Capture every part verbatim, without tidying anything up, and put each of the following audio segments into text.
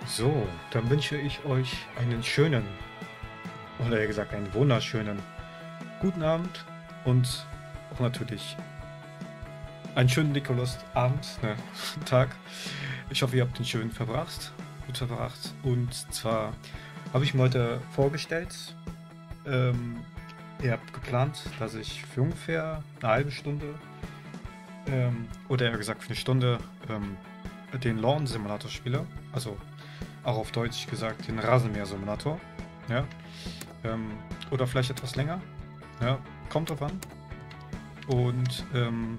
So, dann wünsche ich euch einen schönen, oder eher gesagt einen wunderschönen guten Abend und auch natürlich einen schönen Nikolausabend, ne, Tag. Ich hoffe, ihr habt den schön verbracht, gut verbracht. Und zwar habe ich mir heute vorgestellt, ähm, ihr habt geplant, dass ich für ungefähr eine halbe Stunde, ähm, oder eher gesagt für eine Stunde, ähm, den Lawn Simulator spiele. Also auch auf Deutsch gesagt den Rasenmäher-Simulator. Ja. Ähm, oder vielleicht etwas länger. Ja, kommt drauf an. Und ähm,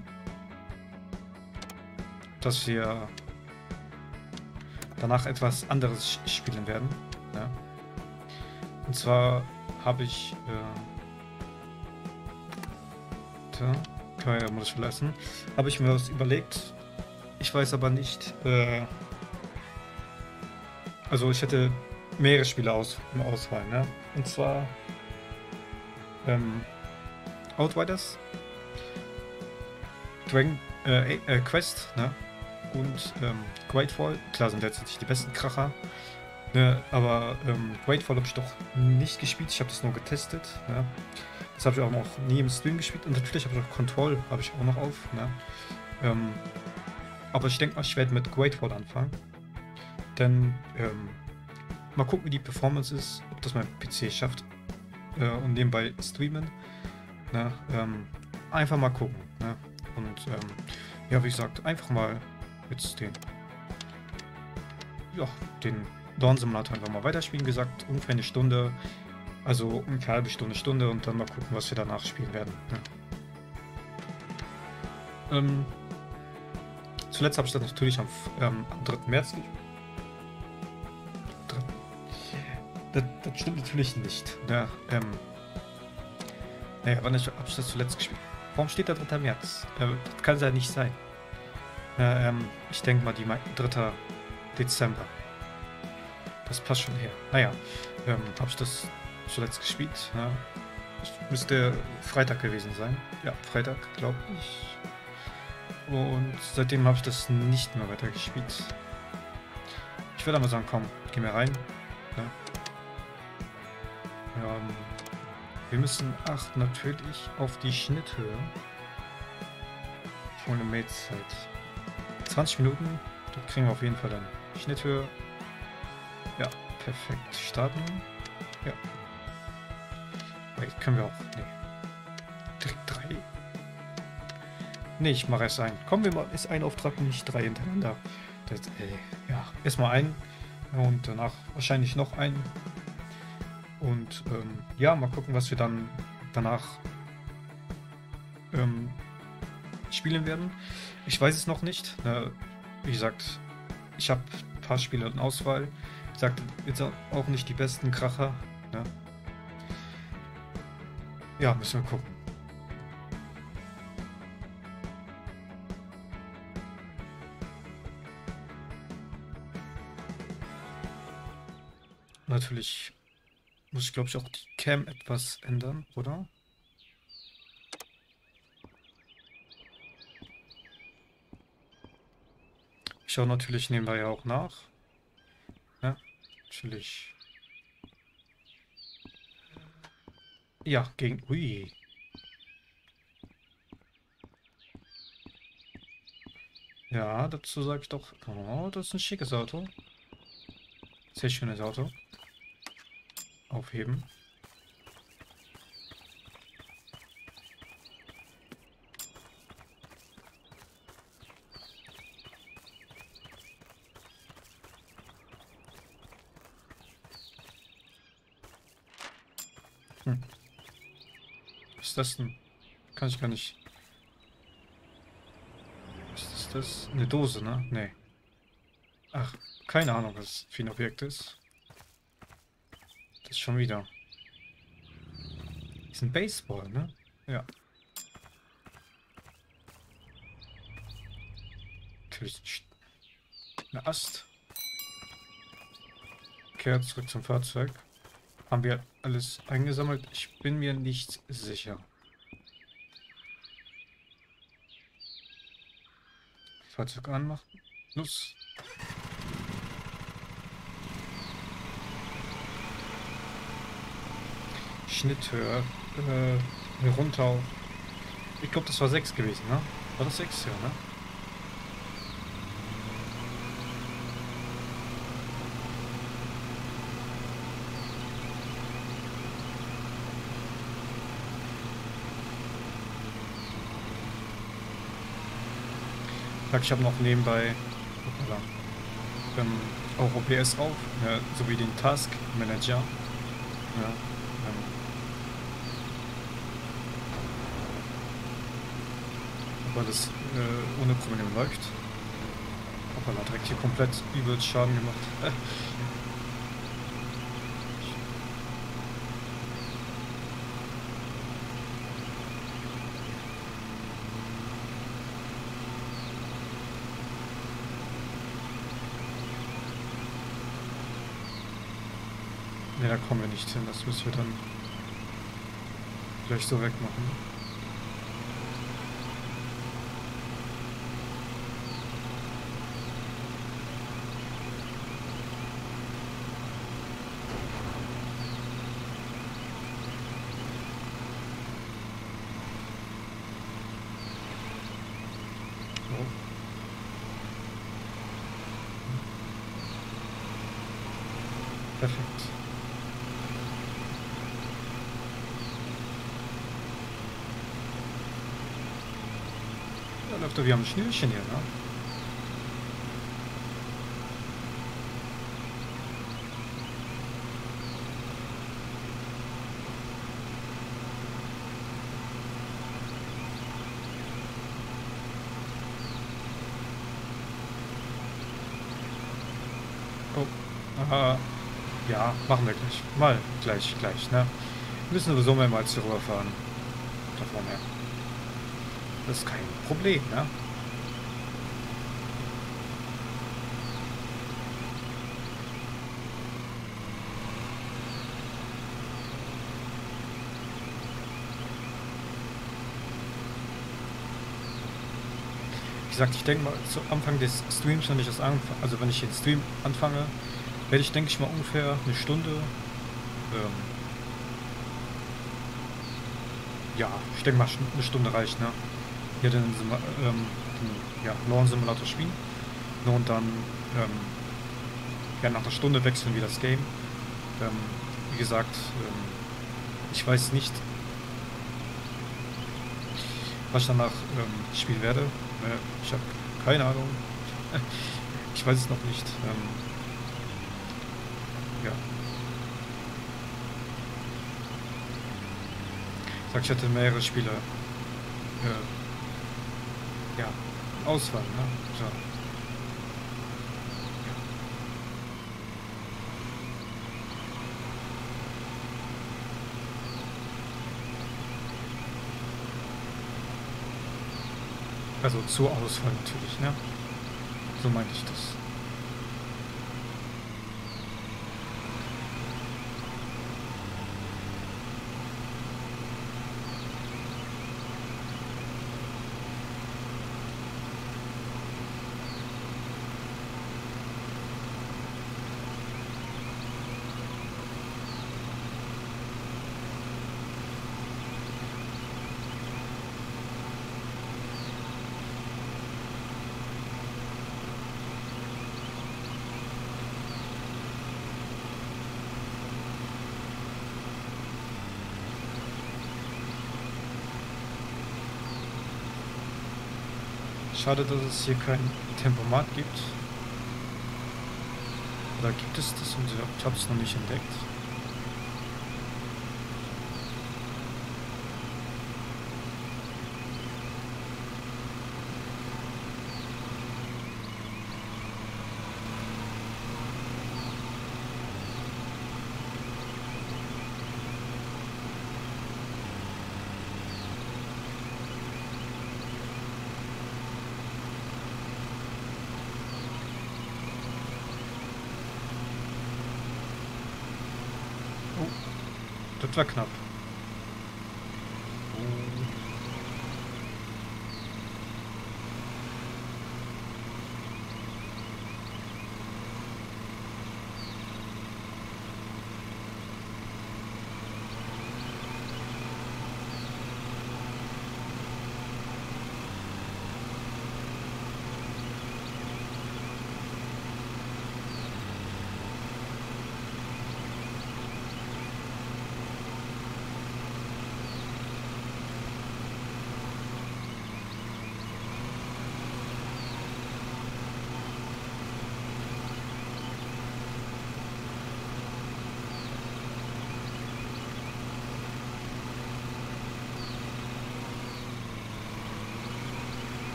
dass wir danach etwas anderes spielen werden. Ja. Und zwar habe ich äh, da, kann ja muss ich verlassen, habe ich mir was überlegt. Ich weiß aber nicht, äh, also ich hätte mehrere Spiele aus, im Auswahl, ne? Und zwar ähm, Outriders, Dragon äh, äh, Quest, ne? Und ähm, Greatfall. Klar sind letztendlich die besten Kracher. Ne? Aber ähm, Greatfall habe ich doch nicht gespielt. Ich habe das nur getestet. Ne? Das habe ich auch noch nie im Stream gespielt. Und natürlich habe ich auch Control habe ich auch noch auf. Ne? Ähm, aber ich denke mal, ich werde mit Greatfall anfangen. Denn ähm, mal gucken, wie die Performance ist, ob das mein P C schafft. Äh, und nebenbei streamen. Ne? Ähm, einfach mal gucken. Ne? Und ähm, ja, wie gesagt, einfach mal jetzt den, ja, den Dawn Simulator einfach mal weiterspielen. Gesagt, ungefähr eine Stunde, also ungefähr eine halbe Stunde, Stunde und dann mal gucken, was wir danach spielen werden. Ja. Ähm, zuletzt habe ich das natürlich am, ähm, am dritten März gespielt. Das, das stimmt natürlich nicht. Ja, ähm, naja, wann habe ich das zuletzt gespielt? Warum steht da dritter März? Äh, das kann es ja nicht sein. Ja, ähm, ich denke mal, die dritter Dezember. Das passt schon her. Naja, ähm, habe ich das zuletzt gespielt? Ja. Das müsste Freitag gewesen sein. Ja, Freitag, glaube ich. Und seitdem habe ich das nicht mehr weiter gespielt. Ich würde aber sagen, komm, geh mir rein. Ja. Ähm, wir müssen achten natürlich auf die Schnitthöhe. Ohne Mateszeit. zwanzig Minuten, das kriegen wir auf jeden Fall dann. Schnitthöhe. Ja, perfekt. Starten. Ja. Wait, können wir auch. Nee. Direkt drei. Nee, ich mache erst einen. Kommen wir mal, ist ein Auftrag und nicht drei hintereinander. Das, äh, ja, erstmal einen. Und danach wahrscheinlich noch einen. Und ähm, ja, mal gucken, was wir dann danach ähm, spielen werden. Ich weiß es noch nicht. Äh, wie gesagt, ich habe ein paar Spiele in Auswahl. Ich sagte jetzt auch nicht die besten Kracher. Ne? Ja, müssen wir gucken. Natürlich muss ich, glaube ich, auch die Cam etwas ändern, oder? Ich schaue natürlich nebenbei ja auch nach. Ja, natürlich. Ja, gegen... Ui. Ja, dazu sage ich doch... Oh, das ist ein schickes Auto. Sehr schönes Auto. Aufheben. Hm. Was ist das denn? Kann ich gar nicht... Was ist das? Eine Dose, ne? Nee. Ach, keine Ahnung, was das für ein Objekt ist. Das ist schon wieder. Das ist ein Baseball, ne? Ja. Natürlich ein Ast. Kehrt zurück zum Fahrzeug. Haben wir alles eingesammelt? Ich bin mir nicht sicher. Fahrzeug anmachen. Los. Schnitthöhe äh, runter auf. Ich glaube, das war sechs gewesen, ne? War das sechs? Ja, ne? Ich habe noch nebenbei hoppala, ähm, auch O B S auf, ja, sowie den Task Manager. Ja, ähm, weil das äh, ohne Probleme läuft. Hoppala, direkt hier komplett übel Schaden gemacht. Ne, da kommen wir nicht hin. Das müssen wir dann gleich so wegmachen. So. Perfekt. Ja, läuft doch wie am Schnürchen hier, ne? Oh. Aha. Ja, machen wir gleich. Mal gleich, gleich, ne? Müssen wir sowieso mehrmals hier rüberfahren. Da vorne. Das ist kein Problem, ne? Wie gesagt, ich denke mal, zu Anfang des Streams, wenn ich das anfange, also wenn ich den Stream anfange, werde ich, denke ich mal, ungefähr eine Stunde, ähm, ja, ich denke mal, eine Stunde reicht, ne? Hier den, ähm, den ja, Lawn-Simulator spielen. Und dann, ähm, ja, nach einer Stunde wechseln wir das Game. Ähm, wie gesagt, ähm, ich weiß nicht, was ich danach ähm, spielen werde. Äh, ich habe keine Ahnung. Ich weiß es noch nicht. Ähm, ja. Ich sag, ich hatte mehrere Spiele. Äh, ja, Auswahl, ne? So. Also zur Auswahl natürlich, ne? So meinte ich das. Schade, dass es hier kein Tempomat gibt. Oder gibt es das und ich habe es noch nicht entdeckt. Oh, das war knapp.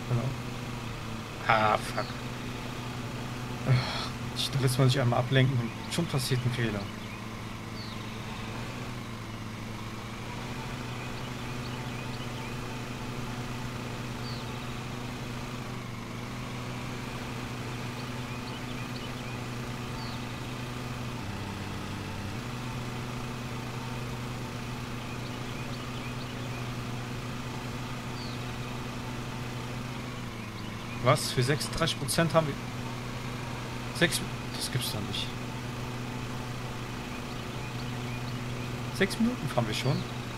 Genau. Ah, fuck. Ich, da lässt man sich einmal ablenken und schon passiert ein Fehler. Was? Für sechsunddreißig Prozent haben wir... Sechs... Das gibt's doch nicht. Sechs Minuten fahren wir schon.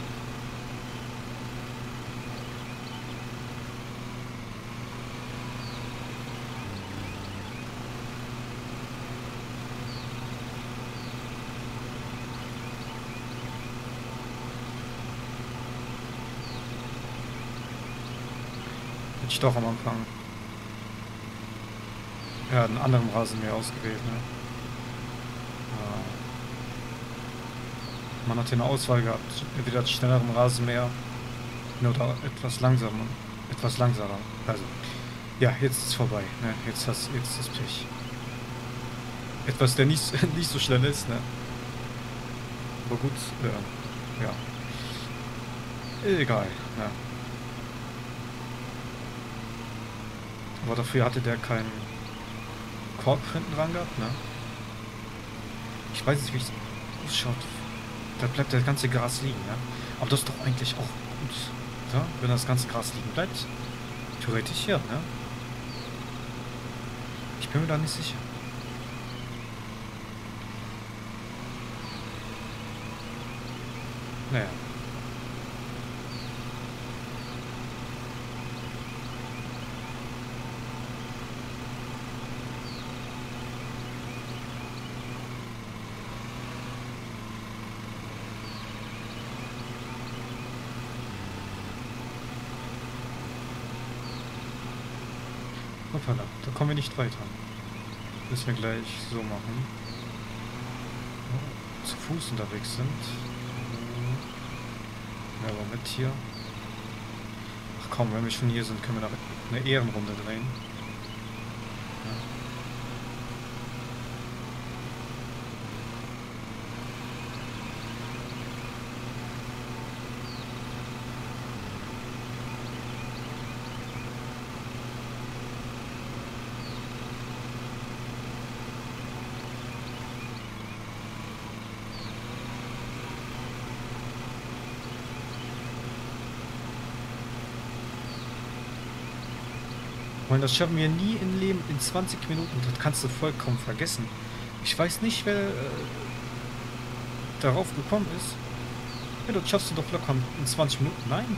Hätte ich doch am Anfang. Ja, einen anderen Rasenmäher ausgewählt, ne? Ja. Man hat hier eine Auswahl gehabt. Entweder schnelleren Rasenmäher oder etwas langsamer. Etwas langsamer. Also, ja, jetzt ist es vorbei, ne? Jetzt hast jetzt ist das Pech. Etwas, der nicht, nicht so schnell ist, ne? Aber gut, äh, ja. Egal, ne? Aber dafür hatte der keinen Korb hinten dran gehabt, ne? Ich weiß nicht, wie es ausschaut. Da bleibt das ganze Gras liegen, ne? Aber das ist doch eigentlich auch gut, ja? Wenn das ganze Gras liegen bleibt. Theoretisch ja, ne? Ich bin mir da nicht sicher. Naja. Hoppala, da kommen wir nicht weiter. Müssen wir gleich so machen. Oh, zu Fuß unterwegs sind. Ja, aber mit hier. Ach komm, wenn wir schon hier sind, können wir da eine Ehrenrunde drehen. Ja. Und das schaffen wir nie im Leben in zwanzig Minuten. Das kannst du vollkommen vergessen. Ich weiß nicht, wer äh, darauf gekommen ist. Ja, das schaffst du doch locker in zwanzig Minuten. Nein.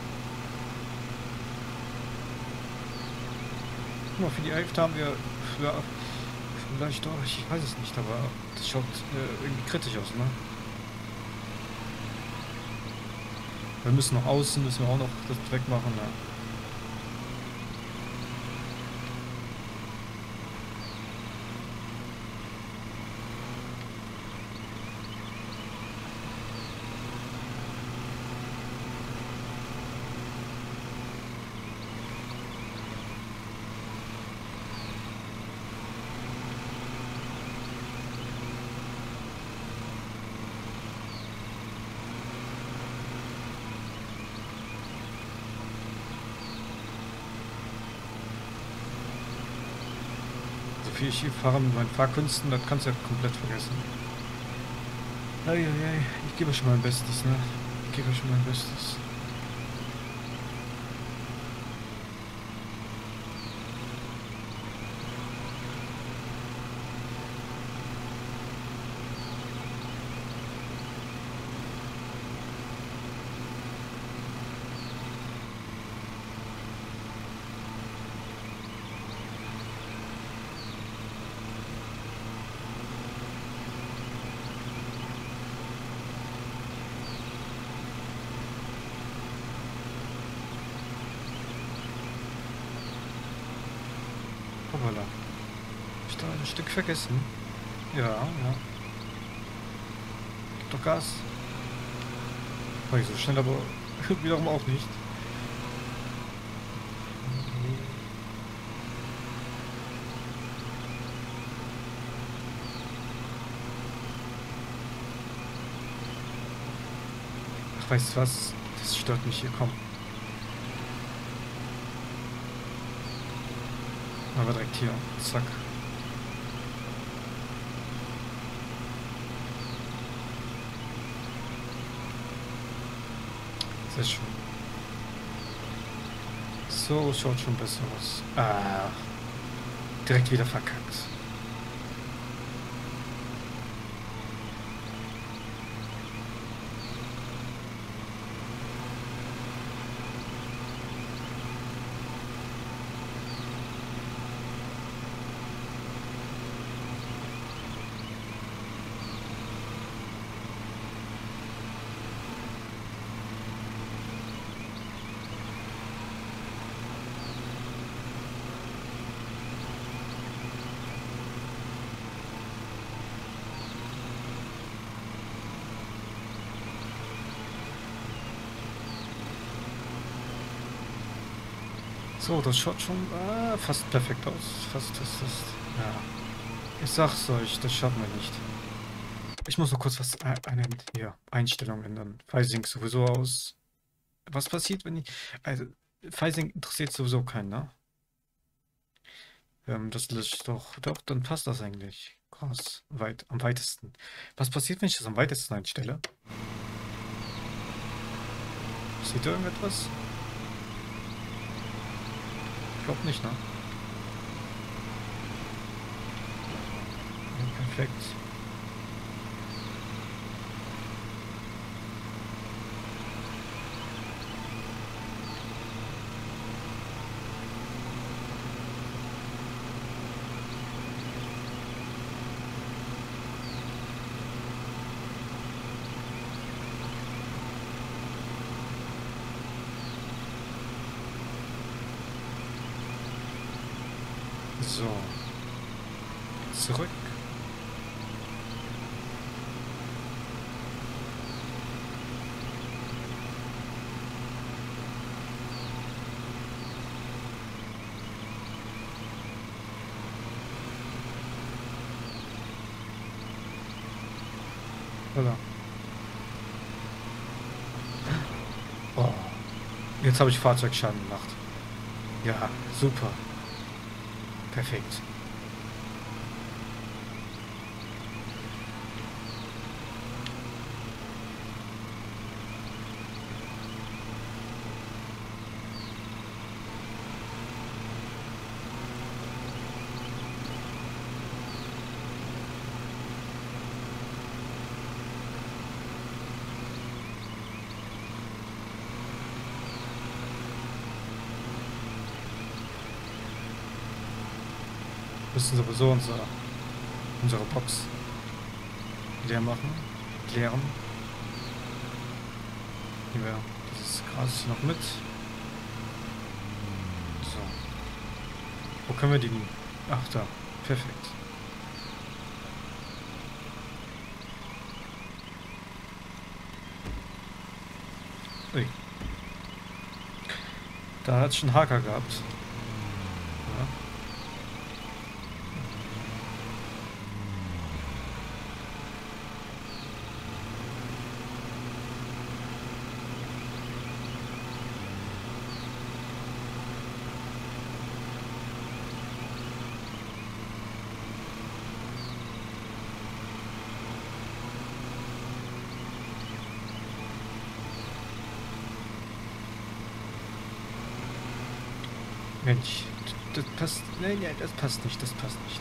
Guck mal, für die Hälfte haben wir... Ja, vielleicht doch, ich weiß es nicht, aber das schaut äh, irgendwie kritisch aus, ne? Wir müssen noch außen, müssen wir auch noch das wegmachen, ne? Wie ich hier fahre mit meinen Fahrkünsten, das kannst du ja komplett vergessen. Eieiei, ich gebe schon mein Bestes, ne? Ich gebe schon mein Bestes. Hoppala. Hab ich da ein Stück vergessen? Ja, ja. Gib doch Gas. War ich so schnell, aber wiederum auch nicht. Ach, weißt du was? Das stört mich hier, komm. Aber direkt hier. Zack. Sehr schön. So, schaut schon besser aus. Ah, direkt wieder verkackt. So, das schaut schon ah, fast perfekt aus. Fast, fast, fast. Ja. Ich sag's euch, das schaffen wir nicht. Ich muss noch kurz was einen, hier, Einstellungen ändern. Phasing sowieso aus. Was passiert, wenn ich. Also, Phasing interessiert sowieso keinen, ne? Ähm, das löscht doch. Doch, dann passt das eigentlich. Krass. Weit, am weitesten. Was passiert, wenn ich das am weitesten einstelle? Seht ihr irgendetwas? Ich glaube nicht, ne? Ja, perfekt. So. Zurück. Oder? Oh. Jetzt habe ich Fahrzeugschaden gemacht. Ja, super. Perfekt. Müssen sowieso unsere, unsere Box leer machen, klären. Nehmen wir dieses Gras noch mit. So. Wo können wir die? Ach, da. Perfekt. Ui. Da hat es schon Haker gehabt. Ja. Mensch, das passt. Nein, nein, das passt nicht, das passt nicht.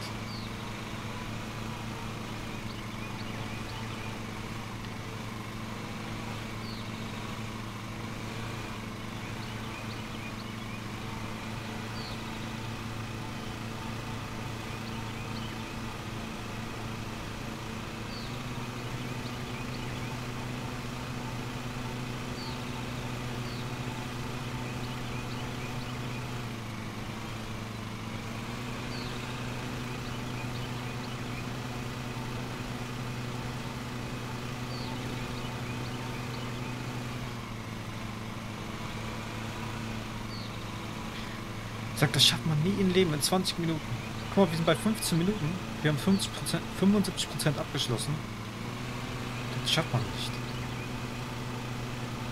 Sagt, das schafft man nie im Leben in zwanzig Minuten. Guck mal, wir sind bei fünfzehn Minuten. Wir haben fünfzig Prozent, fünfundsiebzig Prozent abgeschlossen. Das schafft man nicht.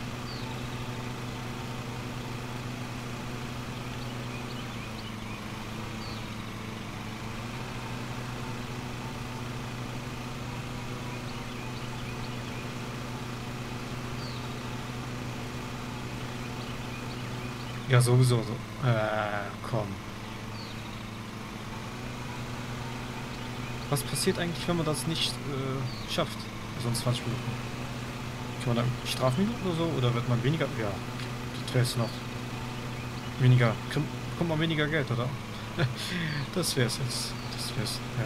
Ja, sowieso so. Äh, komm. Was passiert eigentlich, wenn man das nicht äh, schafft? So in zwanzig Minuten. Kann man da Strafminuten oder so? Oder wird man weniger? Ja, das wäre jetzt noch weniger. Kommt, bekommt man weniger Geld, oder? Das wäre es jetzt. Das wär's, ja.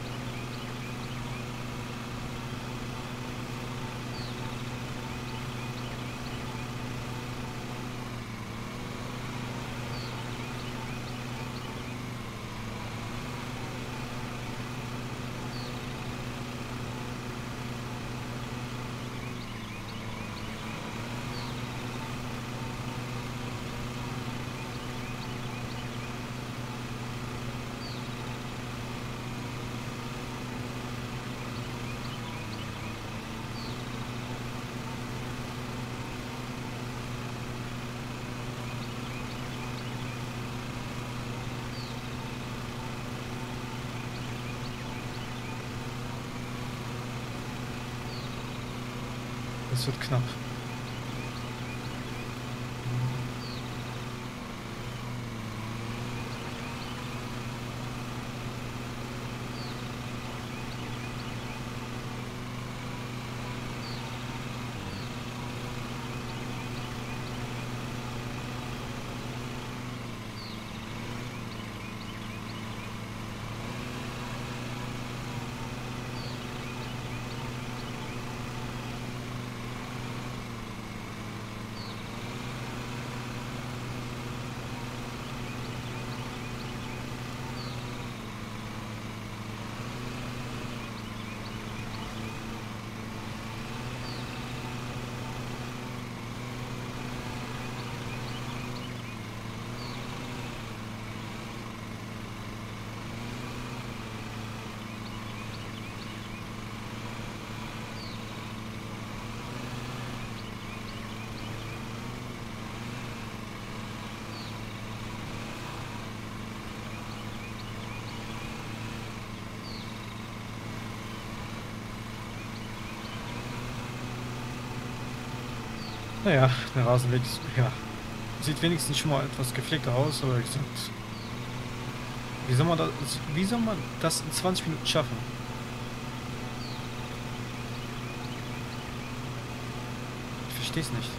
Das wird knapp. Naja, der Rasenweg ist, ja, sieht wenigstens schon mal etwas gepflegter aus, aber wie gesagt, wie soll man das, wie soll man das in zwanzig Minuten schaffen? Ich verstehe es nicht.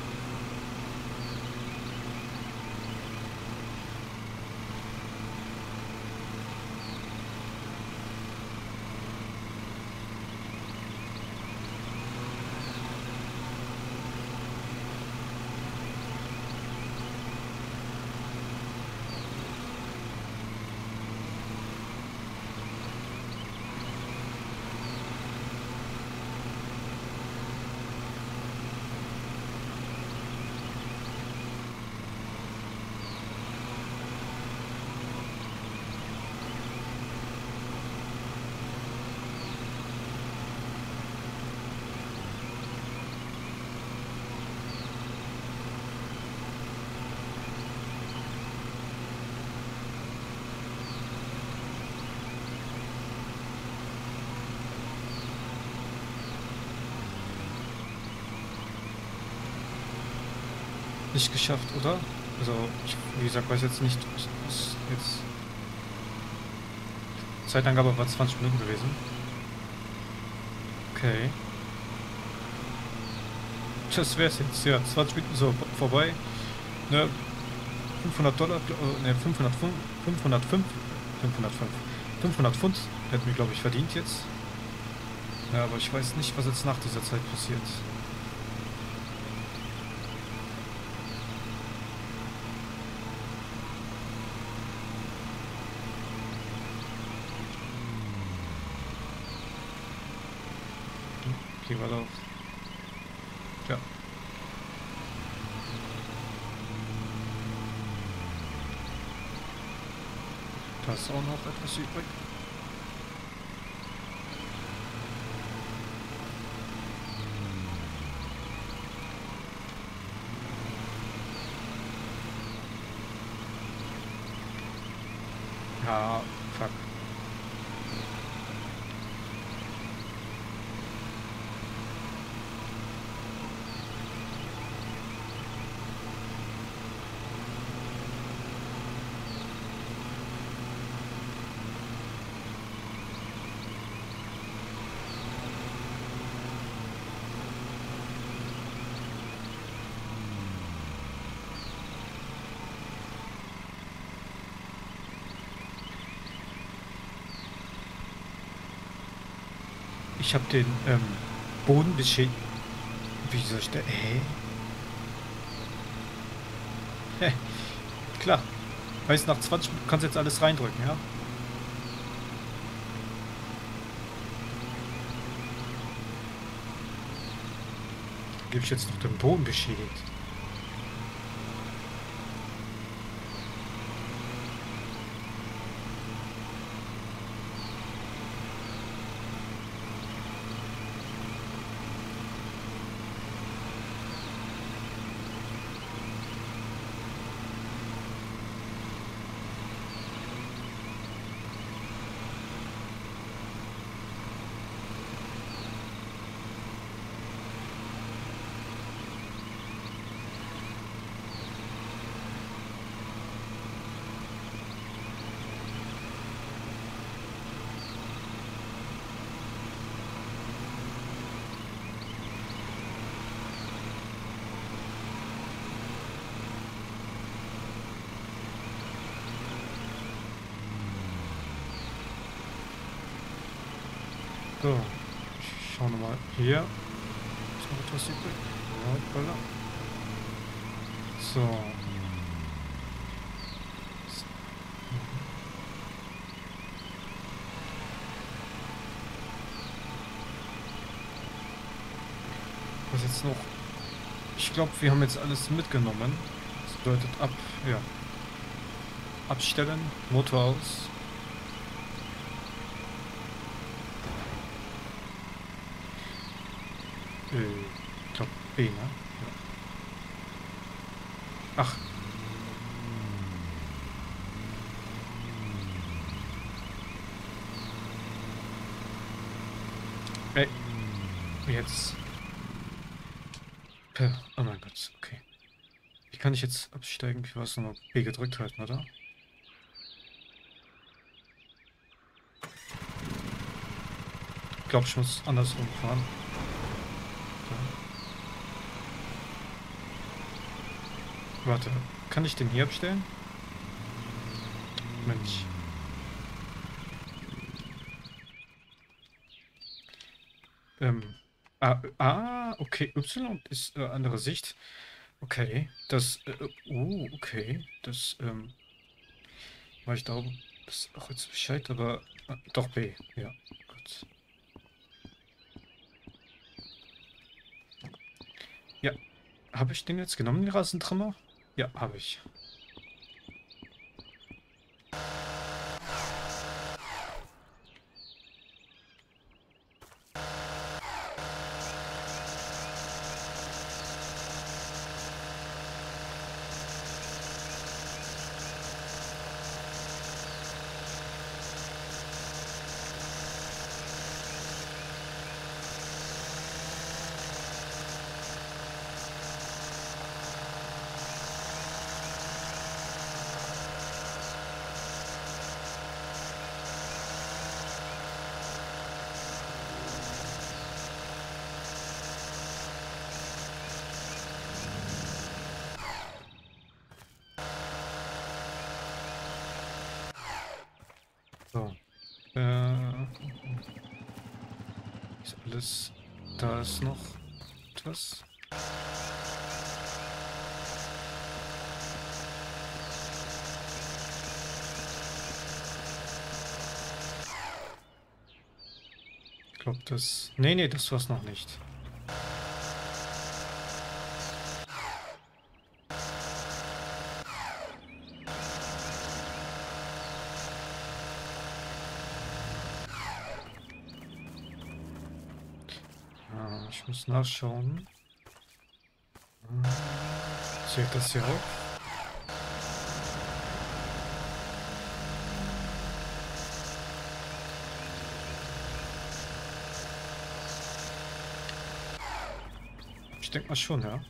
Nicht geschafft, oder? Also, ich, wie gesagt, weiß jetzt nicht, was jetzt. Zeitangabe war zwanzig Minuten gewesen. Okay. Das wär's jetzt, ja. zwanzig Minuten so vorbei. Ne, fünfhundert Dollar, äh, ne, fünfhundert Pfund, fünfhundertfünf, fünfhundertfünf, fünfhundert Pfund hätten wir, glaube ich, verdient jetzt. Ja, aber ich weiß nicht, was jetzt nach dieser Zeit passiert. Okay, warte auf. Ja. Da ist auch noch etwas übrig. Ja, fuck. ich habe den ähm, Boden beschädigt. Wie soll ich da... Hä? Hä? Klar. Weißt nach zwanzig Minuten kannst du jetzt alles reindrücken, ja? Gebe ich jetzt noch den Boden beschädigt. So, ich schau nochmal hier. Ist noch etwas übrig? Hoppala. So. Was jetzt noch? Ich glaube, wir haben jetzt alles mitgenommen. Das bedeutet ab, ja. Abstellen, Motor aus. Ich glaube B, ne? Ja. Ach. Ey. Jetzt. Oh mein Gott, okay. Wie kann ich jetzt absteigen? Ich weiß nur B gedrückt halten, oder? Ich glaube, ich muss andersrum fahren. Warte, kann ich den hier abstellen? Mensch. Ähm. Ah, ah okay. Y ist äh, andere Sicht. Okay. Das. Äh, uh, okay. Das, ähm. War ich da das auch jetzt Bescheid, aber. Ah, doch B. Ja. Gut. Ja. Habe ich den jetzt genommen, den Rasentrimmer? Ja, habe ich. So. Äh, ist alles. Da ist noch etwas. Ich glaube, das. Nee, nee, das war's noch nicht. Ich muss nachschauen. Zählt das hier auch? Ich denke mal schon, ja.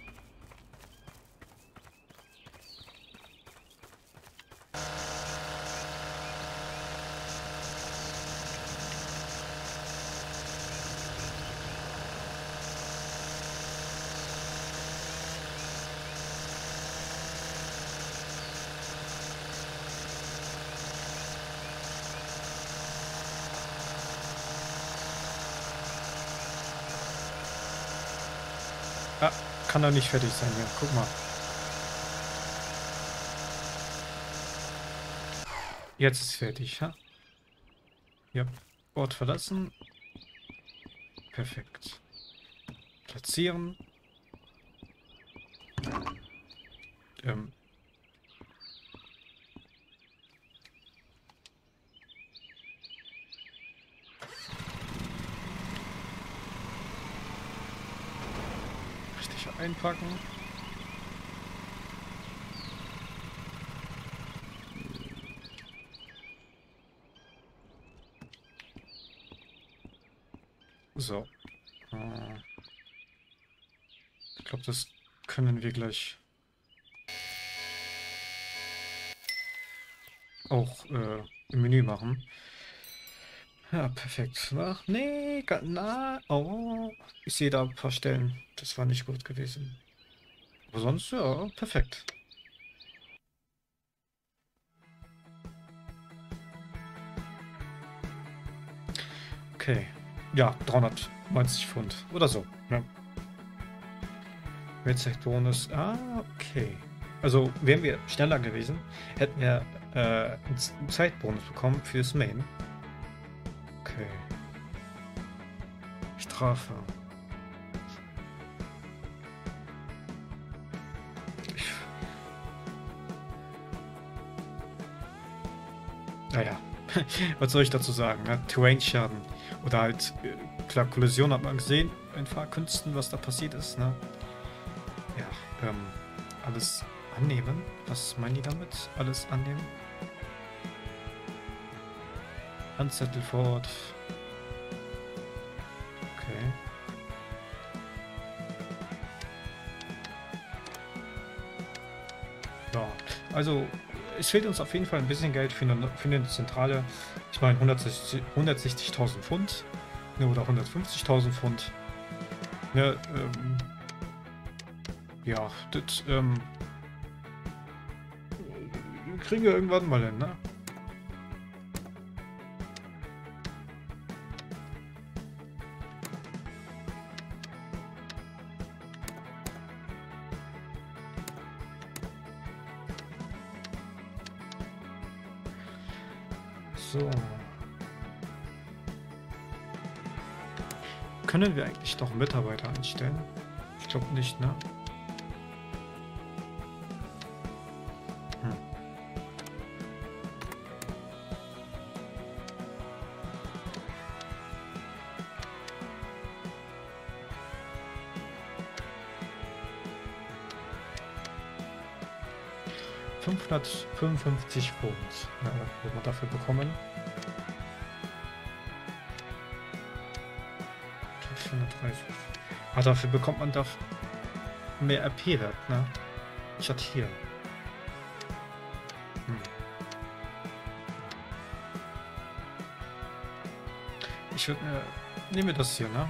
Ah, kann doch nicht fertig sein hier. Guck mal. Jetzt ist fertig, ha? Ja. Ort verlassen. Perfekt. Platzieren. Ähm. Richtig einpacken. So. Äh, Ich glaube, das können wir gleich auch äh, im Menü machen. Ja, perfekt. Na, nee, ga- na, oh. Ich sehe da ein paar Stellen. Das war nicht gut gewesen. Aber sonst, ja, perfekt. Okay. Ja, dreihundertneunzig Pfund. Oder so. Ja. Bonus. Ah, okay. Also, wären wir schneller gewesen, hätten wir äh, einen Z- einen Zeitbonus bekommen fürs Main. Okay. Strafe. Ich, naja. Was soll ich dazu sagen? Ne? Terrain-Schaden. Oder halt, äh, klar, Kollision hat man gesehen in Fahrkünsten, was da passiert ist. Ne? Ja, ähm, alles annehmen. Was meinen die damit? Alles annehmen? Handzettel fort. Okay. Ja, also es fehlt uns auf jeden Fall ein bisschen Geld für eine, für eine Zentrale. Ich meine hundertsechzigtausend Pfund, ne, oder hundertfünfzigtausend Pfund. Ne, ähm, ja, das ähm, kriegen wir irgendwann mal hin, ne? So. Können wir eigentlich noch Mitarbeiter einstellen? Ich glaube nicht, ne? Hm. fünfhundertfünfundfünfzig Pfund äh, wird man dafür bekommen. vierhundertdreißig. Ah, dafür bekommt man doch mehr R P-Wert, ne? Statt hier. Hm. Ich würde mir... Nehmen wir das hier, ne?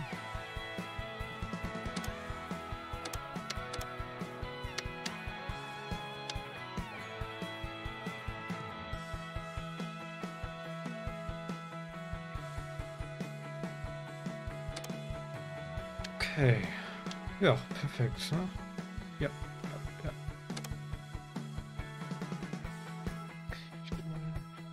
Okay. Ja, perfekt, ne? Ja, ja, ja. Ich guck mal.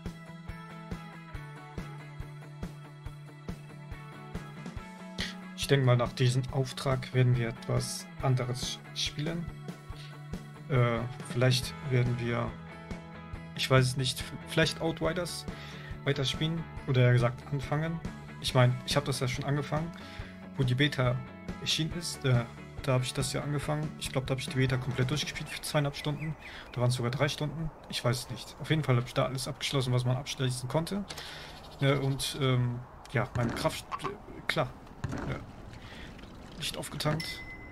Ich denke mal, nach diesem Auftrag werden wir etwas anderes spielen. Äh, vielleicht werden wir, ich weiß es nicht, vielleicht Outriders weiterspielen oder ja gesagt anfangen. Ich meine, ich habe das ja schon angefangen, wo die Beta erschienen ist. Äh, da habe ich das ja angefangen. Ich glaube, da habe ich die Beta komplett durchgespielt für zweieinhalb Stunden. Da waren es sogar drei Stunden. Ich weiß es nicht. Auf jeden Fall habe ich da alles abgeschlossen, was man abschließen konnte. Ja, und ähm, ja, meine Kraft, äh, klar, ja, nicht aufgetankt.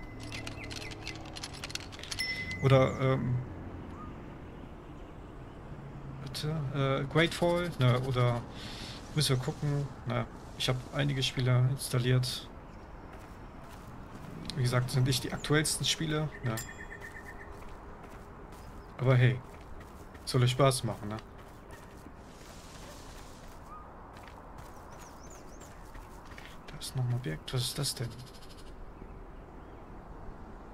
Oder, ähm, bitte, äh, Greatfall, ne, oder müssen wir gucken. Na, ich habe einige Spiele installiert. Wie gesagt, sind nicht die aktuellsten Spiele, ne. Aber hey, soll euch Spaß machen, ne? Da ist noch ein Objekt. Was ist das denn?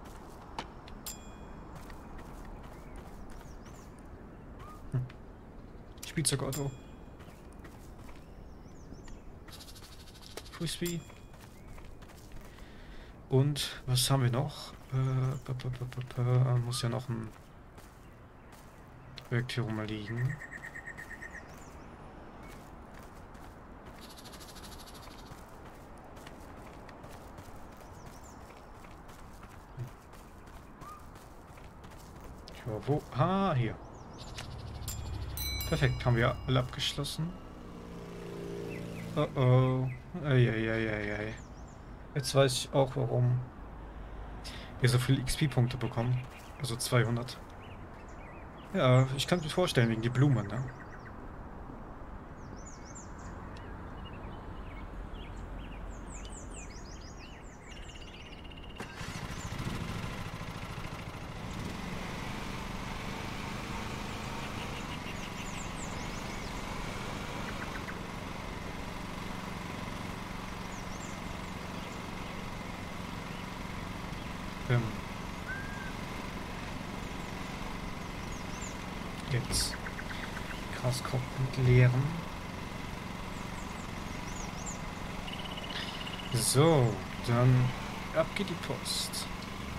Spielzeugauto. Frisbee. Und was haben wir noch? Äh, b -b -b -b -b muss ja noch ein Projekt hier rumliegen. Ja, wo? Ah, hier. Perfekt, haben wir alle abgeschlossen. Oh oh. Eieieiei. Jetzt weiß ich auch, warum wir so viele X P-Punkte bekommen. Also zweihundert. Ja, ich kann es mir vorstellen, wegen die Blumen, ne? Ähm. Jetzt Graskorb entleeren. So, dann ab geht die Post.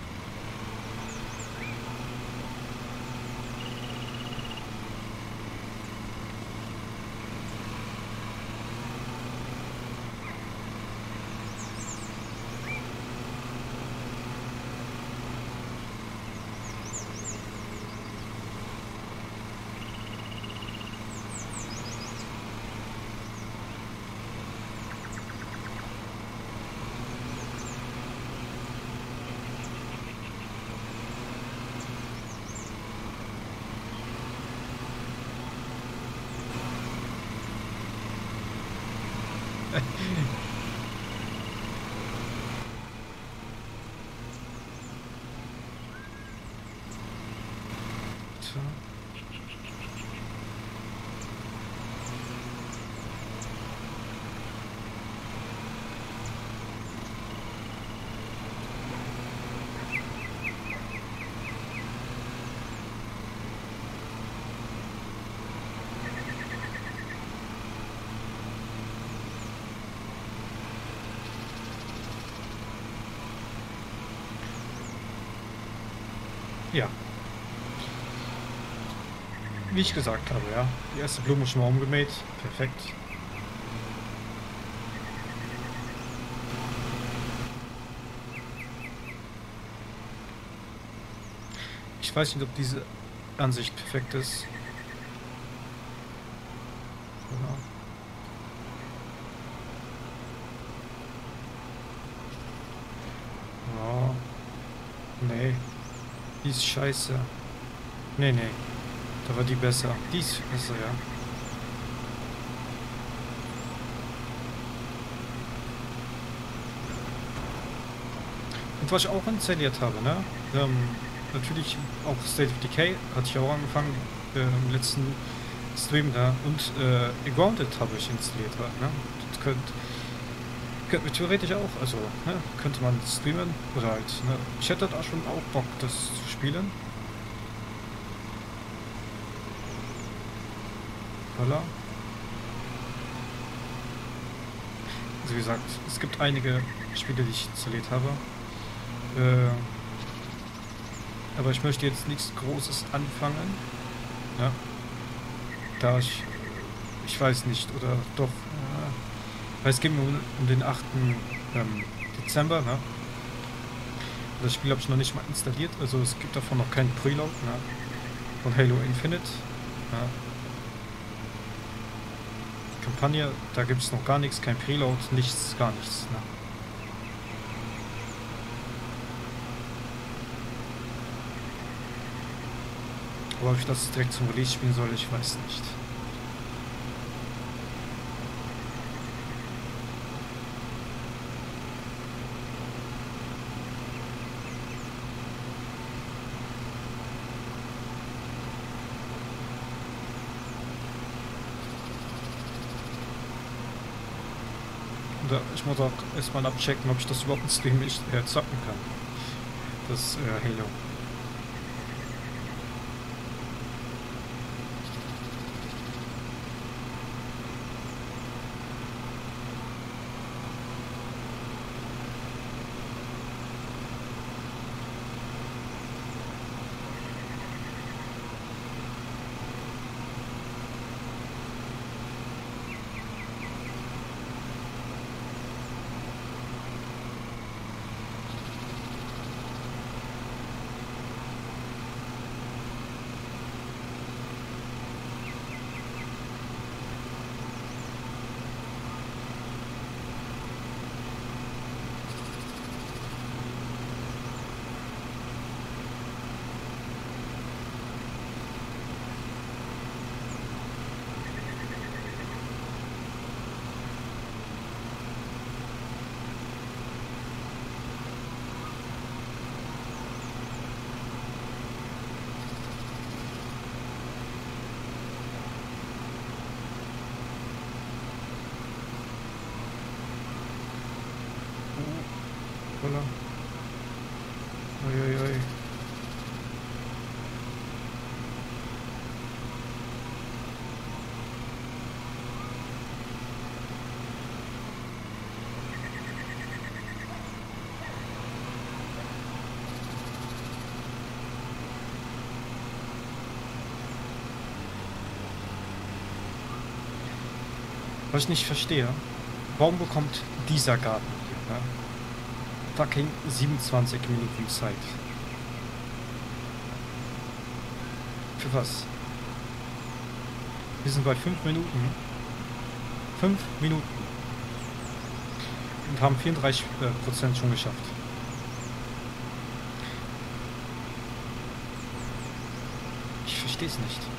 So. Ja. Wie ich gesagt habe, ja. Die erste Blume schon mal umgemäht. Perfekt. Ich weiß nicht, ob diese Ansicht perfekt ist. Genau. Oh. Nee. Die ist scheiße. Nee, nee. Da war die besser. Die ist besser, ja. Und was ich auch installiert habe, ne? Ähm, natürlich auch State of Decay, hatte ich auch angefangen äh, im letzten Stream da. Und äh, Grounded habe ich installiert, ne? Das könnt, könnt ihr theoretisch auch, also, ne? Könnte man streamen oder halt, ne? Ich hätte da schon auch Bock, das zu spielen. Voilà. Also wie gesagt, es gibt einige Spiele, die ich installiert habe. Äh, aber ich möchte jetzt nichts Großes anfangen. Ja. Da ich, ich weiß nicht, oder doch, äh, weil es geht um, um den achten Ähm, Dezember. Ne? Das Spiel habe ich noch nicht mal installiert, also es gibt davon noch keinen Preload, ne? Von Halo Infinite. Ja. Kampagne, da gibt es noch gar nichts, kein Preload, nichts, gar nichts. Ne? Aber ob ich das direkt zum Release spielen soll, ich weiß nicht. Ich muss auch erstmal abchecken, ob ich das überhaupt im Stream nicht äh, zocken kann. Das äh, Halo. hoppala. Uiuiui. Was ich nicht verstehe, warum bekommt dieser Garten hier, ne? Fucking siebenundzwanzig Minuten Zeit? Für was? Wir sind bei fünf Minuten. fünf Minuten. Und haben vierunddreißig Prozent schon geschafft. Ich verstehe es nicht.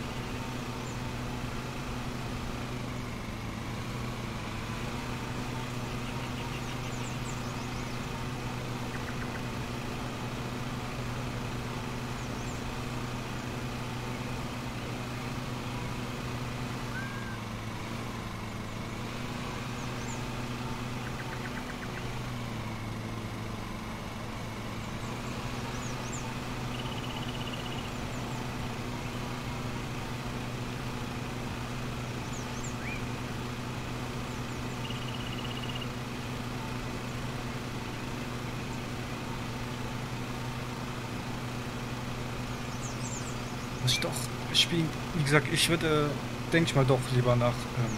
Ich doch spielen, wie gesagt, ich würde, denke ich mal, doch lieber nach ähm,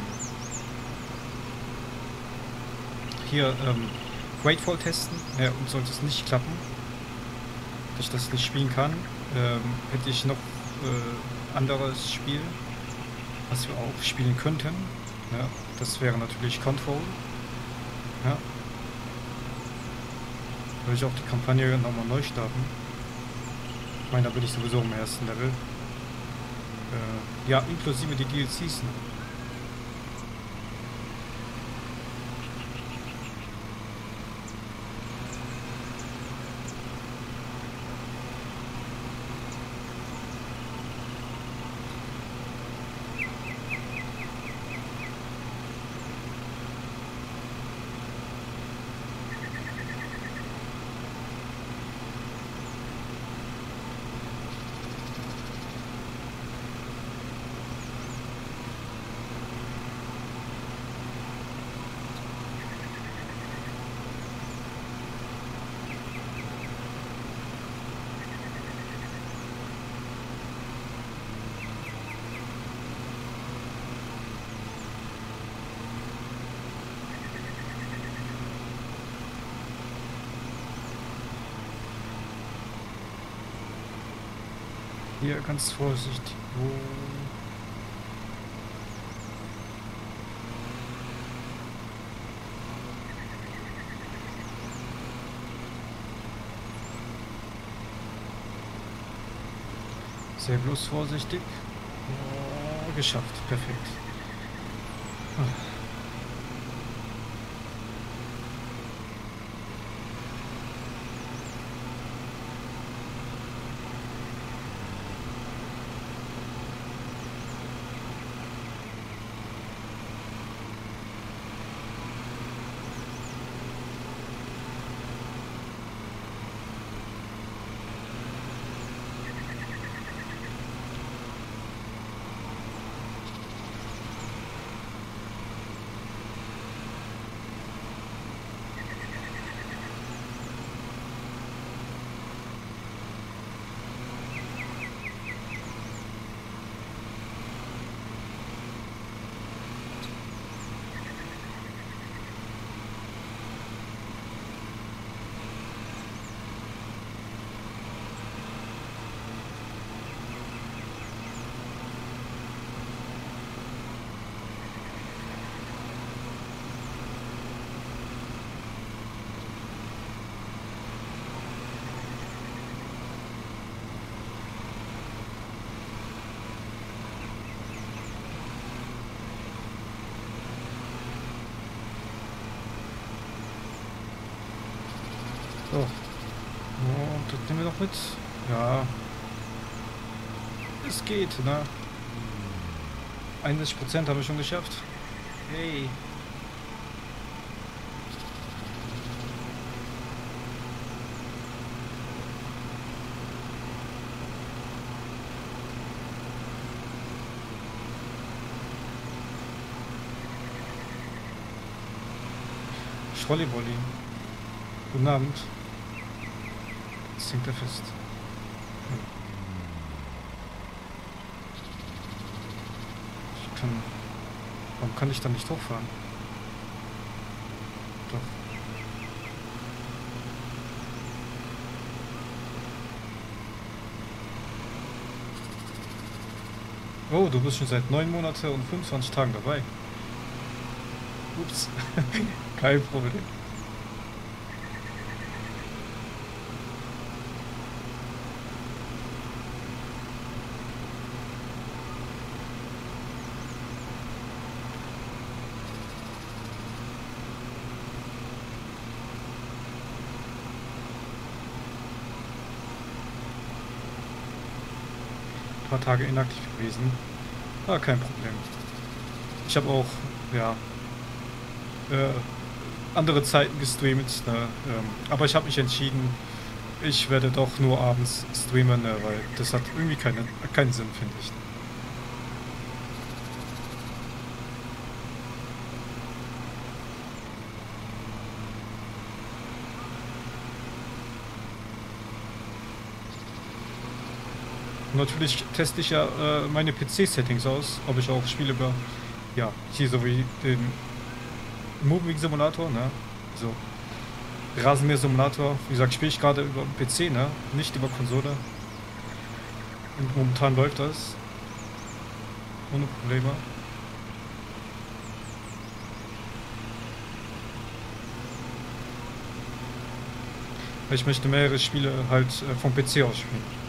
hier ähm, Gratefall testen. Ja, und sollte es nicht klappen, dass ich das nicht spielen kann, ähm, hätte ich noch äh, anderes Spiel, was wir auch spielen könnten. Ja, das wäre natürlich Control. Ja. Würde ich auch die Kampagne nochmal neu starten. Ich meine, da bin ich sowieso im ersten Level. Äh, ja, inklusive die D L Cs. Ne? Hier ganz vorsichtig. Wo? Sehr bloß vorsichtig. Oh, geschafft. Perfekt. Ah. So. Und das nehmen wir noch mit. Ja. Es geht, ne? einundsechzig Prozent haben wir schon geschafft. Hey. Schrolli-Wolli. Guten Abend. Jetzt hängt er fest. Hm. Ich kann... Warum kann ich da nicht hochfahren? Doch. Oh, du bist schon seit neun Monaten und fünfundzwanzig Tagen dabei. Ups. Kein Problem. Ein paar Tage inaktiv gewesen. Ah, kein Problem. Ich habe auch, ja, äh, andere Zeiten gestreamt, ne? ähm, aber ich habe mich entschieden, ich werde doch nur abends streamen, ne? Weil das hat irgendwie keine, keinen Sinn, finde ich. Und natürlich teste ich ja äh, meine P C-Settings aus, ob ich auch Spiele über, ja, hier so wie den Moving Simulator, ne? So Rasenmäher Simulator, wie gesagt, spiele ich gerade über P C, ne? Nicht über Konsole. Und momentan läuft das ohne Probleme. Weil ich möchte mehrere Spiele halt äh, vom P C aus spielen.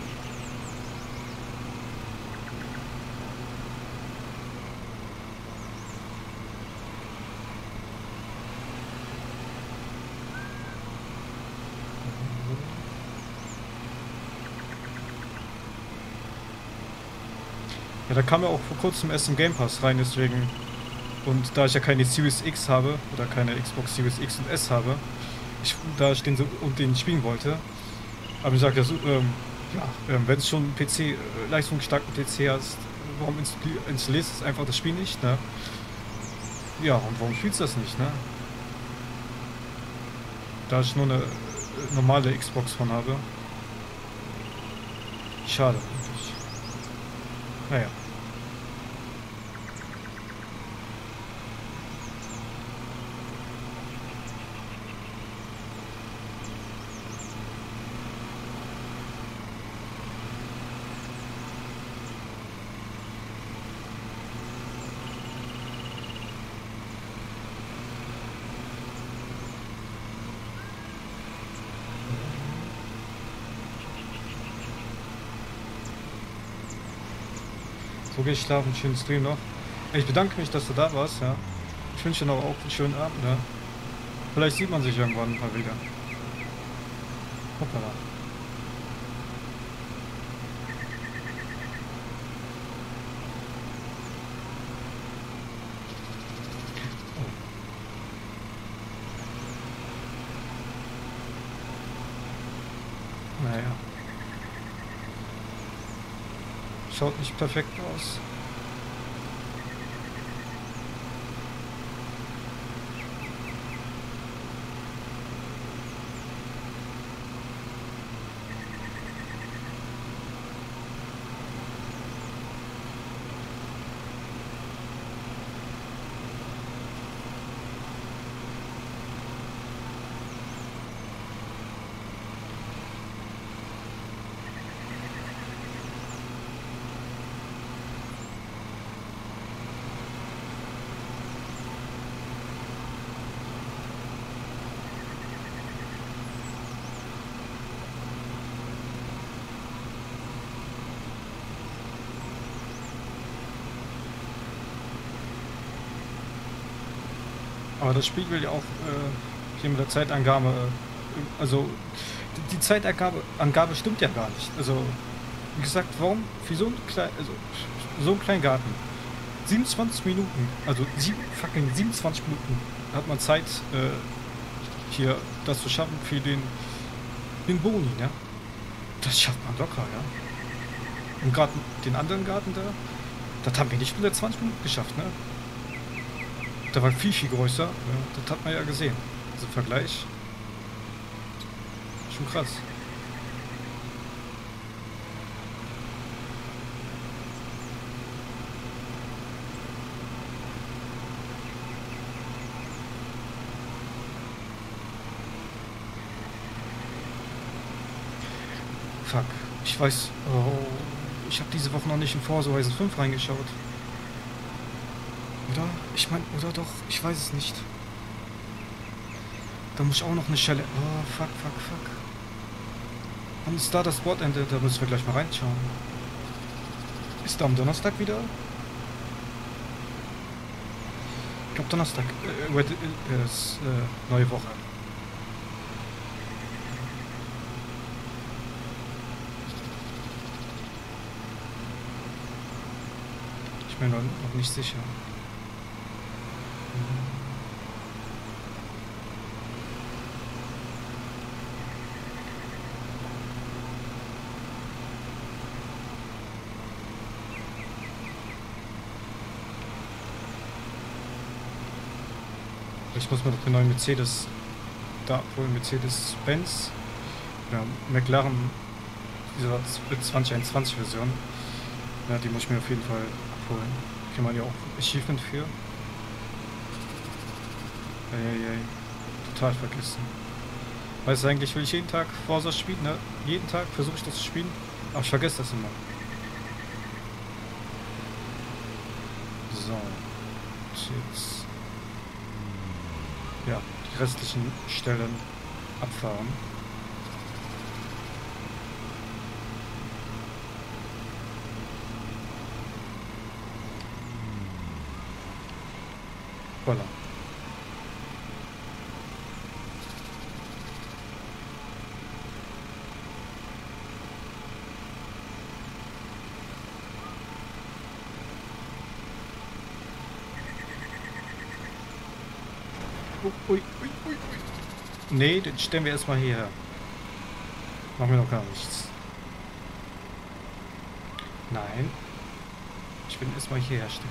Ja, da kam ja auch vor kurzem erst im Game Pass rein, deswegen. Und da ich ja keine Series X habe, oder keine Xbox Series X und S habe, ich, da ich den so und den spielen wollte, habe ich gesagt, ja, so, ähm, ja, ähm, wenn es schon einen P C, äh, leistungsstarken P C hast, warum installi- installierst du einfach das Spiel nicht, ne? Ja, und warum spielst du das nicht, ne? Da ich nur eine äh, normale Xbox von habe. Schade, eigentlich. Naja. So gehe ich schlafen, schönen Stream noch. Ich bedanke mich, dass du da warst, ja. Ich wünsche dir noch auch einen schönen Abend, ne? Vielleicht sieht man sich irgendwann mal wieder. Hoppala. Oh. Naja. Schaut nicht perfekt aus. Aber das Spiel will ja auch äh, hier mit der Zeitangabe, äh, also die, die Zeitangabe Angabe stimmt ja gar nicht. Also wie gesagt, warum für so ein klein, also so einen kleinen Garten siebenundzwanzig Minuten, also sieben, fucking siebenundzwanzig Minuten hat man Zeit äh, hier das zu schaffen für den den Boni, ne? Das schafft man locker, ja. Und gerade den anderen Garten da, das haben wir nicht unter zwanzig Minuten geschafft, ne? Der war viel, viel größer. Ja, das hat man ja gesehen. Also im Vergleich. Schon krass. Fuck. Ich weiß... Oh, ich habe diese Woche noch nicht in Forza Horizon fünf reingeschaut. Oder? Ich meine, oder doch? Ich weiß es nicht. Da muss ich auch noch eine Stelle... Oh, fuck, fuck, fuck. Wann ist da das Wochenende? Da müssen wir gleich mal reinschauen. Ist da am Donnerstag wieder? Ich glaube Donnerstag. Äh, äh, ist äh, neue Woche. Ich bin mir noch nicht sicher. Ich muss mir doch den neuen Mercedes da abholen. Mercedes-Benz. Ja, McLaren, diese zwanzig einundzwanzig Version. Ja, die muss ich mir auf jeden Fall abholen. Kann man ja auch Achievement für. Eieiei. Total vergessen. Weißt du, eigentlich will ich jeden Tag Forza spielen, ne? Jeden Tag versuche ich das zu spielen. Aber ich vergesse das immer. So. Und jetzt. Ja, die restlichen Stellen abfahren. Voilà. Ui, ui, ui, ui. Nee, den stellen wir erstmal hierher. Machen wir noch gar nichts. Nein. Ich will erstmal hierher stellen.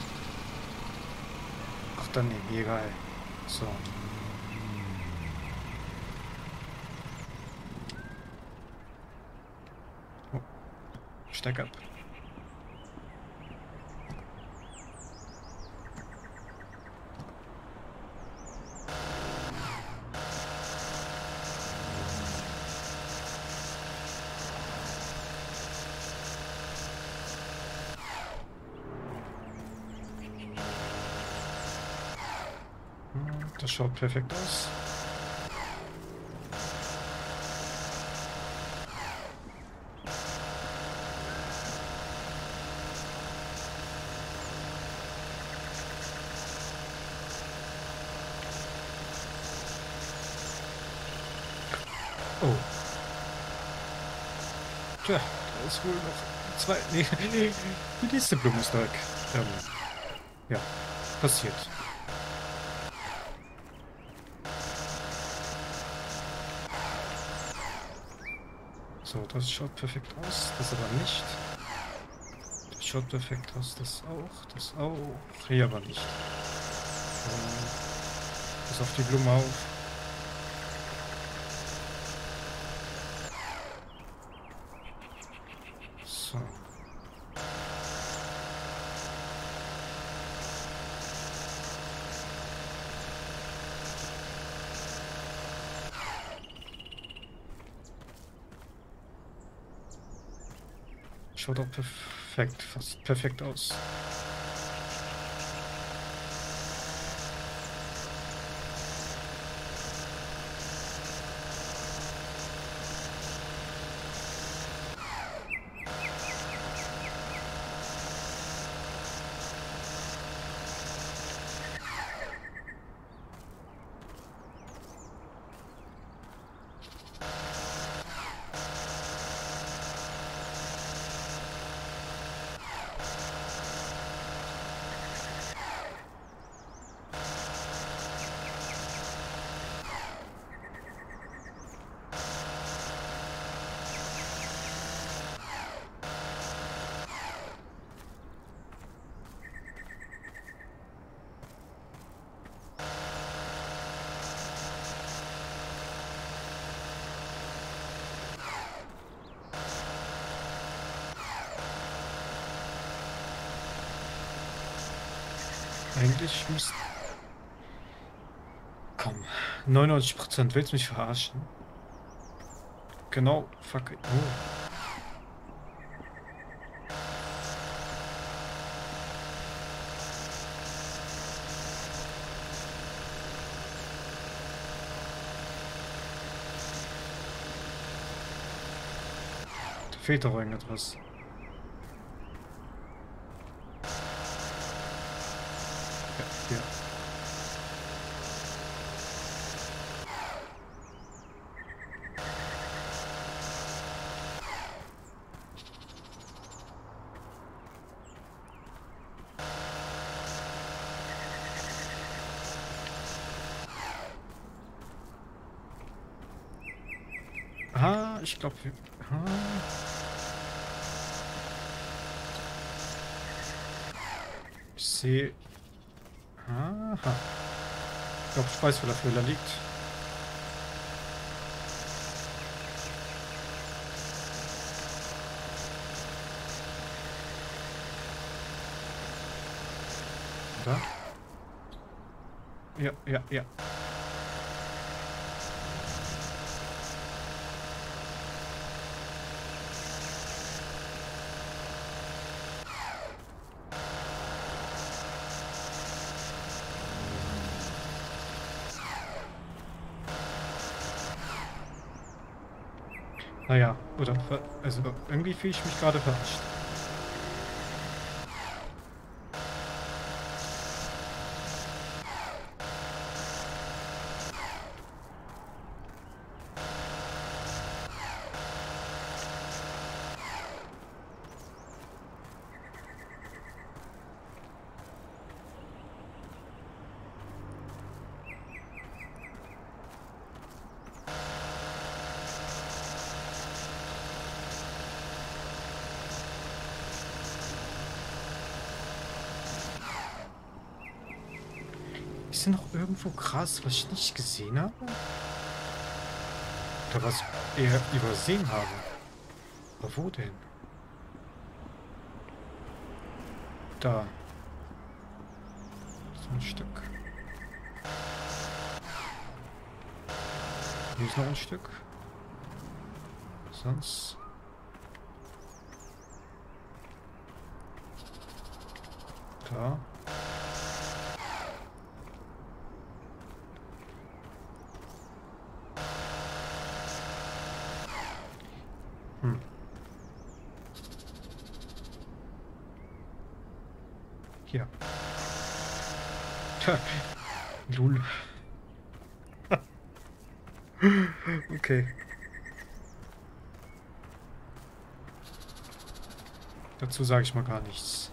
Ach, dann nee, egal. So. Oh. Steig ab. Das schaut perfekt aus. Oh. Tja, da ist wohl noch zwei... Nee, die nächste Blume ist weg. Ähm, ja, passiert. So, das schaut perfekt aus, das aber nicht. Das schaut perfekt aus, das auch, das auch. Hier aber nicht. So, pass auf die Blume auf. So. Schaut auch perfekt, fast perfekt aus. Eigentlich müsste... Komm, neunundneunzig Prozent. Willst du mich verarschen? Genau, fuck. Oh. Da fehlt doch irgendetwas. Ja, hier. Ah, ich glaube, wir... Ah. Ich sehe... Aha. Ich glaube, ich weiß, wo der Fehler liegt. Da? Ja, ja, ja. Naja, oder... ver- Also, irgendwie fühle ich mich gerade verarscht. Ist denn noch irgendwo krass, was ich nicht gesehen habe? Oder was ich eher übersehen habe? Aber wo denn? Da. So ein Stück. Hier ist noch ein Stück. Sonst... Da. Hm. Hier. Tja. Lul. Okay. Dazu sage ich mal gar nichts.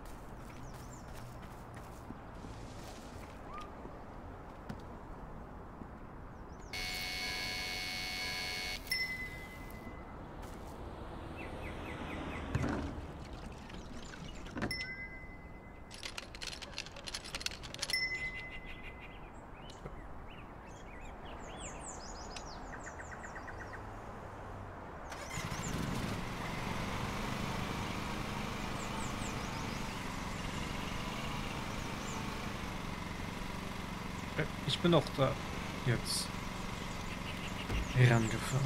Ich bin auch da jetzt herangefahren.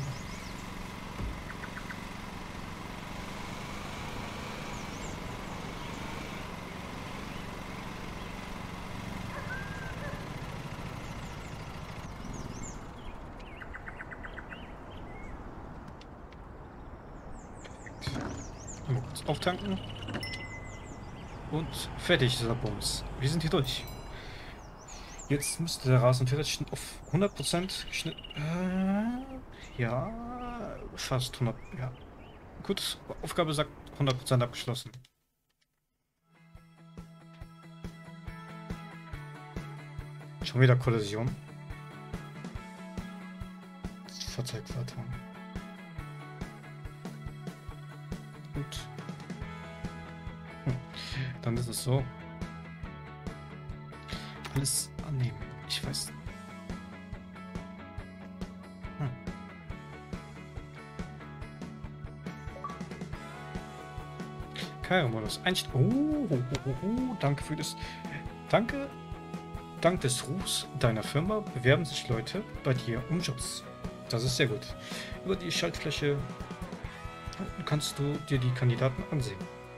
Mal kurz auftanken. Und fertig ist der Bums. Wir sind hier durch. Jetzt müsste der Rasen theoretisch auf hundert Prozent geschnitten. Äh, ja, fast hundert. Ja. Gut, Aufgabe sagt hundert Prozent abgeschlossen. Schon wieder Kollision. Fahrzeugwartung. Gut. Hm. Dann ist es so. Alles annehmen. Ich weiß. Hm. Karrieremodus. Einst oh, oh, oh, oh, danke für das. Danke, dank des Rufs deiner Firma bewerben sich Leute bei dir um Jobs. Das ist sehr gut. Über die Schaltfläche kannst du dir die Kandidaten ansehen.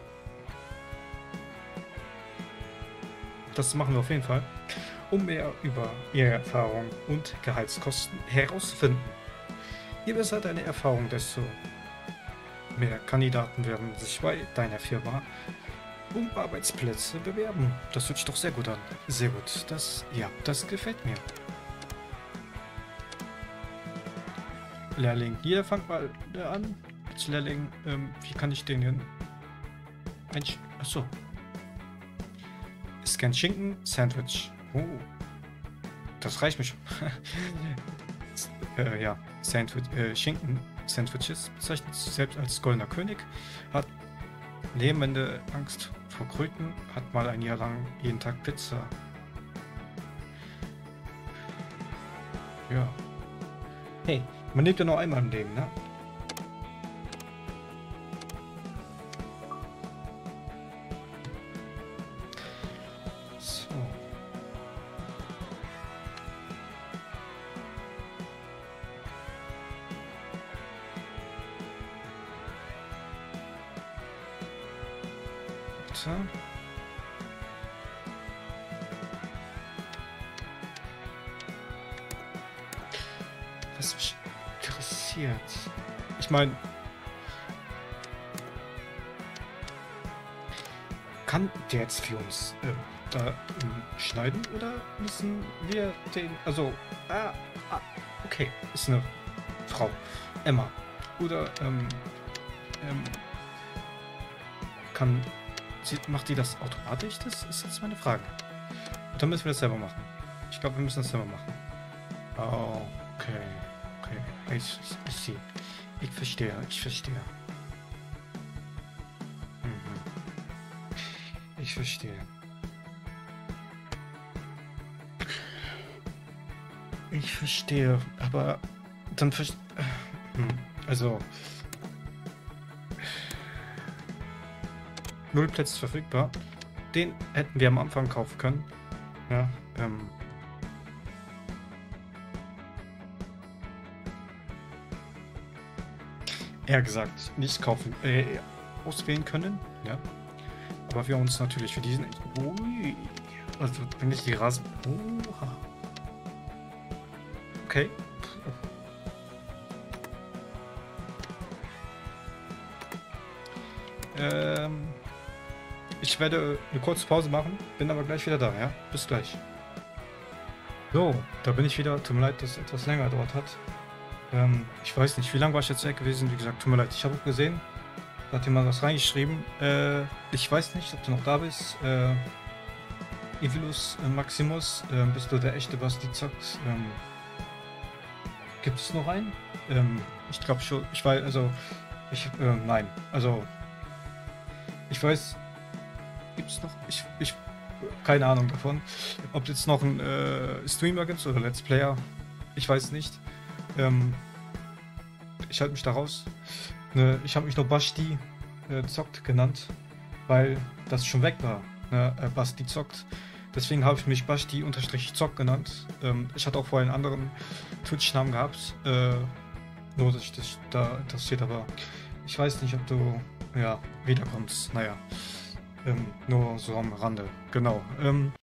Das machen wir auf jeden Fall, um mehr über ihre Erfahrung und Gehaltskosten herauszufinden. Je besser deine Erfahrung, desto mehr Kandidaten werden sich bei deiner Firma um Arbeitsplätze bewerben. Das hört sich doch sehr gut an. Sehr gut. Das, ja, das gefällt mir. Lehrling. Hier, fangt mal an. Als Lehrling, ähm, wie kann ich den denn... Mensch, achso. Scan Schinken, Sandwich. Oh. Das reicht mir schon. äh, ja, Sandwich, äh, Schinken, Sandwiches bezeichnet sich selbst als goldener König, hat lähmende Angst vor Kröten, hat mal ein Jahr lang jeden Tag Pizza. Ja. Hey, man lebt ja nur einmal im Leben, ne? So. Bitte. Was mich interessiert. Ich meine, kann der jetzt für uns äh, da ähm, schneiden oder müssen wir den, also, ah, ah, okay, ist eine Frau, Emma, oder ähm, ähm, kann sie, macht die das automatisch? Das ist jetzt meine Frage. Und dann müssen wir das selber machen. Ich glaube, wir müssen das selber machen. Oh, okay, okay, ich, ich sehe. Ich verstehe, ich verstehe. Mhm. Ich verstehe. Ich verstehe, aber dann verstehe... Hm. Also... Null Plätze verfügbar. Den hätten wir am Anfang kaufen können. Ja, ähm... eher gesagt, nicht kaufen, äh, auswählen können, ja. Aber wir uns natürlich für diesen... Ui, also, wenn ich die Rasen... Oha. Okay. Ähm... Ich werde eine kurze Pause machen, bin aber gleich wieder da, ja? Bis gleich. So, da bin ich wieder. Tut mir leid, dass es etwas länger gedauert hat. Ähm, ich weiß nicht, wie lange war ich jetzt weg gewesen? Wie gesagt, tut mir leid. Ich habe auch gesehen, da hat jemand was reingeschrieben. Äh, ich weiß nicht, ob du noch da bist. Äh, Evilus äh, Maximus, äh, bist du der echte Basti zockt? Ähm, gibt es noch einen? Ähm, ich glaube schon. Ich weiß, also, ich, äh, nein. Also, ich weiß, gibt es noch? Ich, ich, keine Ahnung davon. Ob jetzt noch ein äh, Streamer gibt oder Let's Player. Ich weiß nicht. Ähm, ich halte mich da raus. Ne, ich habe mich nur Basti äh, zockt genannt, weil das schon weg war. Ne, äh, Basti zockt. Deswegen habe ich mich Basti unterstrich zock genannt. Ähm, ich hatte auch vorher einen anderen Twitch-Namen gehabt. Äh, nur, dass ich dich da interessiert, aber ich weiß nicht, ob du ja wiederkommst. Naja, ähm, nur so am Rande. Genau. Ähm,